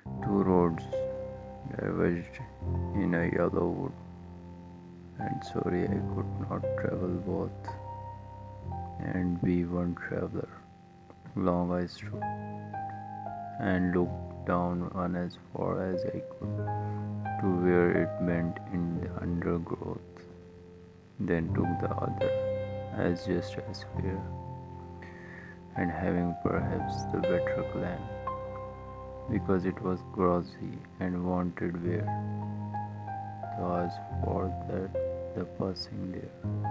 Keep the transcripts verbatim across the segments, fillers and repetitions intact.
Two roads diverged in a yellow wood, and sorry I could not travel both, and be one traveler. Long I stood and looked down on as far as I could to where it bent in the undergrowth, then took the other as just as fair, and having perhaps the better clan, because it was grassy and wanted wear. Thus for that the passing there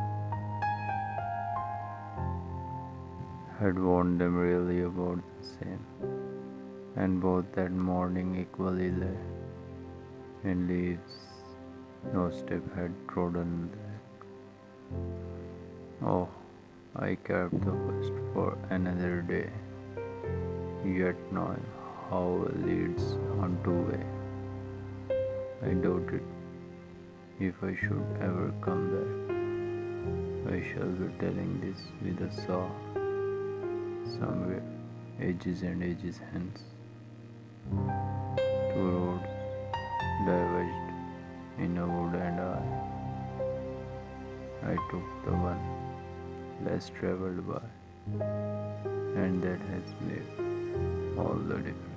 had warned them really about the same, and both that morning equally lay in leaves no step had trodden back. Oh, I kept the first for another day, yet knowing how leads unto way, I doubted if I should ever come back. I shall be telling this with a saw somewhere, ages and ages hence. Two roads diverged in a wood, and I, I took the one less traveled by, and that has made all the difference.